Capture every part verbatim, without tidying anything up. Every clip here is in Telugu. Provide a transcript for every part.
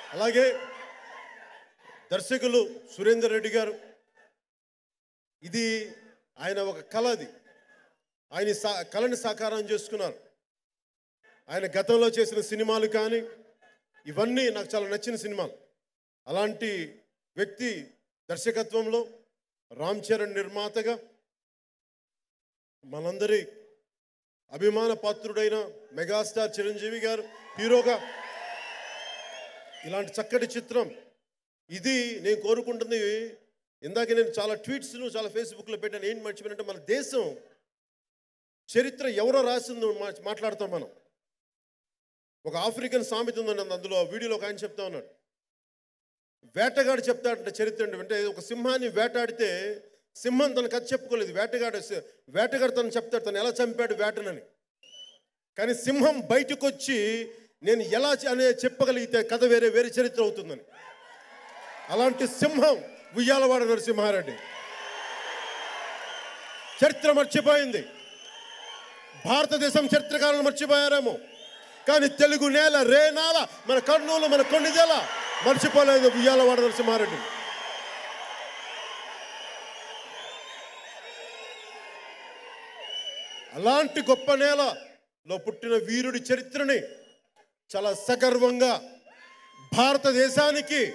అలాగే దర్శకులు సురేందర్ రెడ్డి గారు, ఇది ఆయన ఒక కళ, అది ఆయన సా కళని సాకారం చేసుకున్నారు. ఆయన గతంలో చేసిన సినిమాలు కానీ ఇవన్నీ నాకు చాలా నచ్చిన సినిమాలు. అలాంటి వ్యక్తి దర్శకత్వంలో రామ్ చరణ్ నిర్మాతగా మనందరి అభిమాన పాత్రుడైన మెగాస్టార్ చిరంజీవి గారు హీరోగా ఇలాంటి చక్కటి చిత్రం ఇది. నేను కోరుకుంటుంది, ఇందాక నేను చాలా ట్వీట్స్ను చాలా ఫేస్బుక్లో పెట్టాను. ఏంటి మర్చిపోయినంటే, మన దేశం చరిత్ర ఎవరో రాసిందో మాట్లాడతాం మనం. ఒక ఆఫ్రికన్ సామెత ఉందండి, అందులో వీడియోలో ఒక ఆయన చెప్తా ఉన్నాడు. వేటగాడు చెప్తాడంటే చరిత్ర అంటే, ఒక సింహాన్ని వేటాడితే సింహం తన కథ చెప్పుకోలేదు. వేటగాడు వేటగాడు తను చెప్తాడు తను ఎలా చంపాడు వేటనని. కానీ సింహం బయటకు వచ్చి నేను ఎలా అనే చెప్పగలిగితే కథ వేరే వేరే చరిత్ర అవుతుందని. అలాంటి సింహం ఉయ్యాలవాడ నరసింహారెడ్డి. చరిత్ర మర్చిపోయింది, భారతదేశం చరిత్రకారులు మర్చిపోయారేమో, కానీ తెలుగు నేల రేనాల మన కర్నూలు మన కొన్నిదేల మర్చిపోలేదు ఉయ్యాలవాడ నరసింహారెడ్డి. అలాంటి గొప్ప నేలలో పుట్టిన వీరుడి చరిత్రని చాలా సగర్వంగా భారతదేశానికి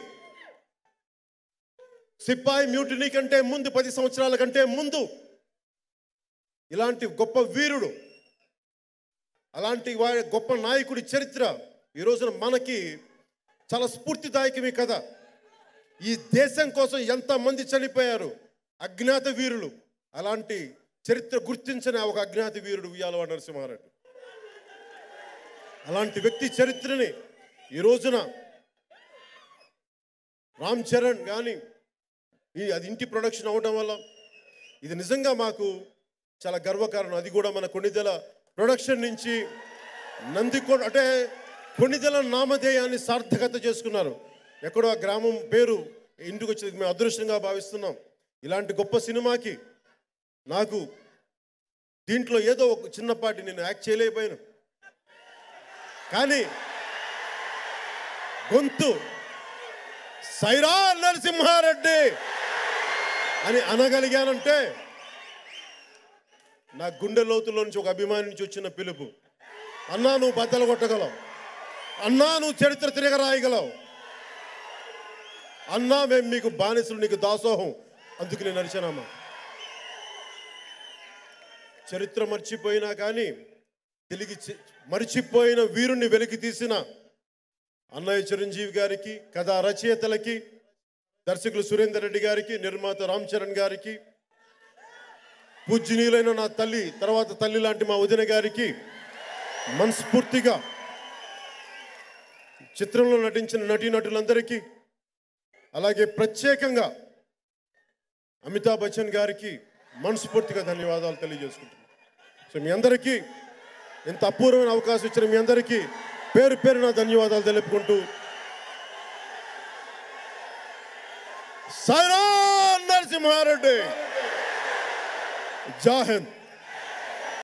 సిపాయి మ్యూటినీ కంటే ముందు పది సంవత్సరాల కంటే ముందు ఇలాంటి గొప్ప వీరుడు, అలాంటి గొప్ప నాయకుడి చరిత్ర ఈ రోజున మనకి చాలా స్ఫూర్తిదాయకమే కదా. ఈ దేశం కోసం ఎంతమంది చనిపోయారు అజ్ఞాత వీరులు. అలాంటి చరిత్ర గుర్తించిన ఒక అజ్ఞాత వీరుడు ఉయ్యాలవాడ నరసింహారెడ్డి. అలాంటి వ్యక్తి చరిత్రని ఈ రోజున రామ్ చరణ్ కానీ అది ఇంటి ప్రొడక్షన్ అవడం వల్ల ఇది నిజంగా మాకు చాలా గర్వకారణం. అది కూడా మన కొన్నిదెల ప్రొడక్షన్ నుంచి నందికొండ అంటే కొన్నిదెల నామధేయాన్ని సార్థకత చేసుకున్నారు. ఎక్కడో ఆ గ్రామం పేరు ఇంటికి వచ్చేది మేము అదృష్టంగా భావిస్తున్నాం. ఇలాంటి గొప్ప సినిమాకి నాకు దీంట్లో ఏదో ఒక చిన్నపాటి నేను యాక్ట్ చేయలేకపోయాను, కానీ గొంతు సైరా నరసింహారెడ్డి అని అనగలిగానంటే నా గుండె లోతుల్లో నుంచి ఒక అభిమాని నుంచి వచ్చిన పిలుపు. అన్నా నువ్వు బద్దలు కొట్టగలవు, అన్నా నువ్వు చరిత్ర తిరగరాయగలవు, అన్నా మేము మీకు బానిసలు, నీకు దాసోహం, అందుకు నేను నరిచానమ్మా. చరిత్ర మర్చిపోయినా కానీ తిరిగి మర్చిపోయిన వీరుణ్ణి వెలికి తీసిన అన్నయ్య చిరంజీవి గారికి, కథా రచయితలకి, దర్శకులు సురేందర్ రెడ్డి గారికి, నిర్మాత రామ్ చరణ్ గారికి, పూజ్యనీయులైన నా తల్లి తర్వాత తల్లి లాంటి మా వదిన గారికి మనస్ఫూర్తిగా, చిత్రంలో నటించిన నటీనటులందరికీ, అలాగే ప్రత్యేకంగా అమితాబ్ బచ్చన్ గారికి మనస్ఫూర్తిగా ధన్యవాదాలు తెలియజేసుకుంటున్నాను. సో మీ అందరికీ ఇంత అపూర్వమైన అవకాశం ఇచ్చిన మీ అందరికీ పేరు పేరున ధన్యవాదాలు తెలుపుకుంటూ సైరా నరసింహారెడ్డి, జై హింద్.